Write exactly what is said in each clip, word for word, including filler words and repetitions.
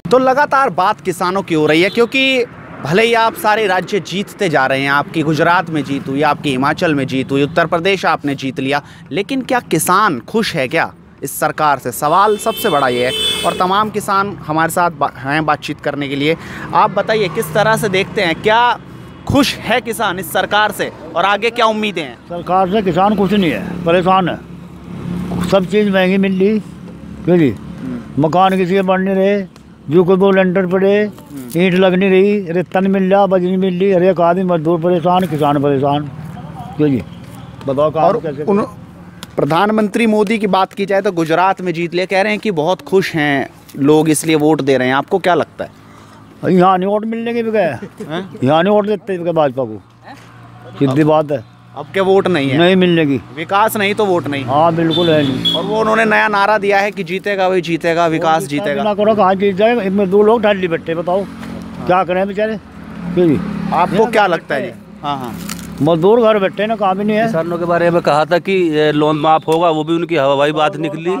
तो लगातार बात किसानों की हो रही है, क्योंकि भले ही आप सारे राज्य जीतते जा रहे हैं, आपकी गुजरात में जीत हुई, आपकी हिमाचल में जीत हुई, उत्तर प्रदेश आपने जीत लिया, लेकिन क्या किसान खुश है क्या इस सरकार से? सवाल सबसे बड़ा ये है। और तमाम किसान हमारे साथ बा, हैं बातचीत करने के लिए। आप बताइए किस तरह से देखते हैं, क्या खुश है किसान इस सरकार से और आगे क्या उम्मीदें हैं? सरकार से किसान कुछ नहीं है, परेशान है। सब चीज़ महंगी मिल रही, क्यों जी? मकान किसी के बन नहीं रहे, जो कोई वो लेंटर पड़े, ईंट लग नहीं रही, रेता नहीं मिल रहा, बजरी मिल रही, हर एक आदमी मजदूर परेशान, किसान परेशान, क्यों जी? बताओ काम कैसे? उन प्रधानमंत्री मोदी की बात की जाए तो गुजरात में जीत लिया, कह रहे हैं कि बहुत खुश हैं लोग इसलिए वोट दे रहे हैं। आपको क्या लगता है? यहाँ नहीं वोट मिलने के भी गए, यहाँ नहीं वोट देते भाजपा को, सीधी बात है। अब के वोट नहीं है, नहीं मिलने की, विकास नहीं तो वोट नहीं। हाँ बिल्कुल है नहीं। और वो उन्होंने नया नारा दिया है कि जीतेगा वही जीतेगा, विकास जीतेगा। ना करो, कहाँ जीत जाए? इनमें दो लोग ढाली बैठे, बताओ क्या करें बेचारे, क्यों जी? आपको क्या लगता है जी? हाँ हाँ, मजदूर घर बैठे ना, काम ही नहीं है। किसानों के बारे में कहा था कि लोन माफ होगा, वो भी उनकी हवाई बात निकली।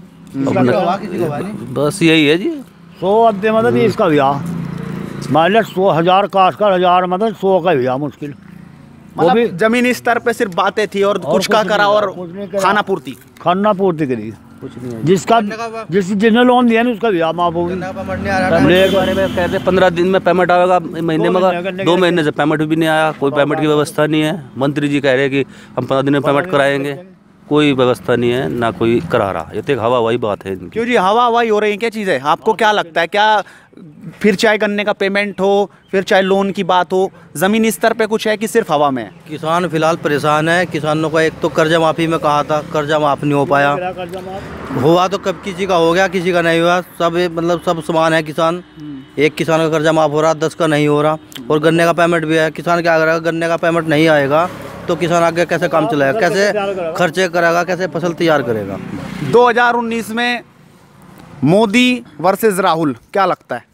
बस यही है जी। सौ अद्दे मदद इसका भैया, मान लिया सौ हजार काश का हजार मदद सौ का भैया मुश्किल। मतलब जमीनी स्तर पे सिर्फ बातें थी और, और कुछ का करा और खाना पूर्ति खाना पूर्ति करी कुछ नहीं। जिसका जिस जिसने लोन दिया ना उसका भी माफ होगी। कहते पंद्रह दिन में पेमेंट आएगा, महीने में दो महीने से पेमेंट भी नहीं आया, कोई पेमेंट की व्यवस्था नहीं है। मंत्री जी कह रहे हैं कि हम पंद्रह दिन में पेमेंट कराएंगे, कोई व्यवस्था नहीं है, ना कोई करा रहा। ये तो हवा हवाई बात है। क्यों जी हवा हवाई हो रही है? क्या चीज़ है? आपको क्या लगता है, क्या फिर चाहे गन्ने का पेमेंट हो, फिर चाहे लोन की बात हो, ज़मीनी स्तर पे कुछ है कि सिर्फ हवा में है? किसान फिलहाल परेशान है। किसानों का एक तो कर्जा माफ़ी में कहा था, कर्जा माफ़ नहीं हो पाया। हुआ तो कब किसी का हो गया, किसी का नहीं हुआ। सब मतलब सब समान है किसान। एक किसान का कर्जा माफ़ हो रहा, दस का नहीं हो रहा। और गन्ने का पेमेंट भी है। किसान क्या करेगा? गन्ने का पेमेंट नहीं आएगा तो किसान आगे कैसे काम चलाएगा, कैसे खर्चे करेगा, कैसे फसल तैयार करेगा? दो हज़ार उन्नीस में मोदी वर्सेस राहुल, क्या लगता है?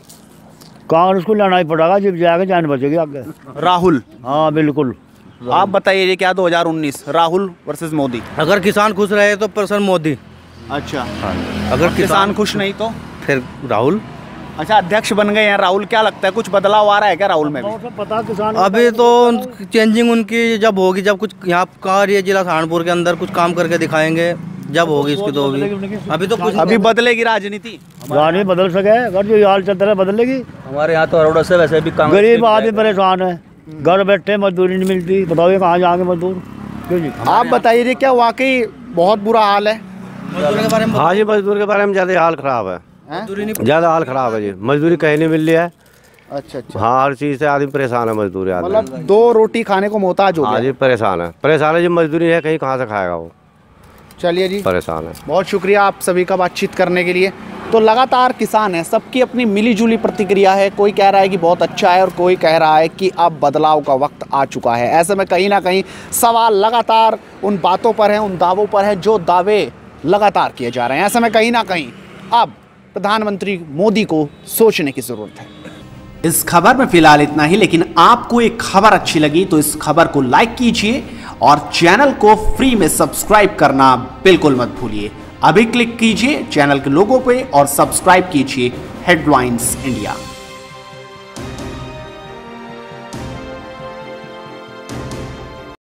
कांग्रेस को लड़ना ही पड़ेगा, जब जाएगा जान बचेगी आगे। राहुल? हाँ बिल्कुल। आप बताइए क्या दो हज़ार उन्नीस राहुल वर्सेस मोदी? अगर किसान खुश रहे तो पर्सन मोदी। अच्छा, अगर किसान खुश नहीं तो फिर राहुल। अच्छा, अध्यक्ष बन गए हैं राहुल, क्या लगता है कुछ बदलाव आ रहा है क्या राहुल में भी? पता किसान अभी तो चेंजिंग उनकी जब होगी, जब कुछ यहाँ का ये जिला सहारनपुर के अंदर कुछ काम करके दिखाएंगे, जब होगी इसकी तो होगी। अभी तो कुछ अभी बदलेगी राजनीति, राजनीति बदल सके, अगर जो हाल चलता है बदलेगी। हमारे यहाँ तो अरोड़ा से वैसे भी गरीब आदमी परेशान है, घर बैठे मजदूरी नहीं मिलती, बताओ कहाँ जाएंगे मजदूर, क्यों जी? आप बताइए जी, क्या वाकई बहुत बुरा हाल है मजदूर के बारे में? हाँ जी, मजदूर के बारे में ज़्यादा हाल ख़राब है, ज़्यादा हाल ख़राब है जी। मजदूरी कहीं नहीं मिल रही है। अच्छा अच्छा, हाँ, हर चीज़ से आदमी परेशान है, मजदूरी आदमी मतलब दो रोटी खाने को मोहताज हो गया। हाँ जी, परेशान है, परेशान है जी। मजदूरी है, कहीं कहाँ से खाएगा वो? चलिए जी, परेशान है। बहुत शुक्रिया आप सभी का बातचीत करने के लिए। तो लगातार किसान है, सबकी अपनी मिलीजुली प्रतिक्रिया है। कोई कह रहा है कि बहुत अच्छा है और कोई कह रहा है कि अब बदलाव का वक्त आ चुका है। ऐसे में कहीं ना कहीं सवाल लगातार उन बातों पर है, उन दावों पर है जो दावे लगातार किए जा रहे हैं। ऐसे में कहीं ना कहीं अब प्रधानमंत्री मोदी को सोचने की ज़रूरत है। इस खबर में फिलहाल इतना ही, लेकिन आपको एक खबर अच्छी लगी तो इस खबर को लाइक कीजिए और चैनल को फ्री में सब्सक्राइब करना बिल्कुल मत भूलिए। अभी क्लिक कीजिए चैनल के लोगो पे और सब्सक्राइब कीजिए हेडलाइंस इंडिया।